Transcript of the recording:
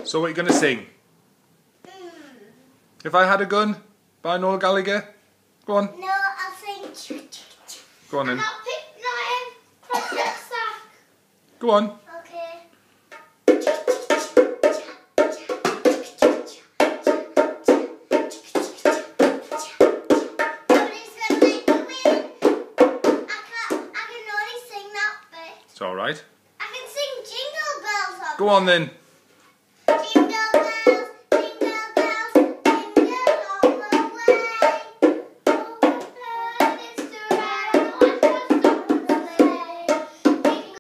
So what are you going to sing? If I Had a Gun by Noel Gallagher? Go on. No, I'll sing. Go on then. And I'll pick Lion from the sack. Go on. Okay. Nobody's gonna make me win. I can only sing that bit. It's alright. I can sing Jingle Bells on Go on then.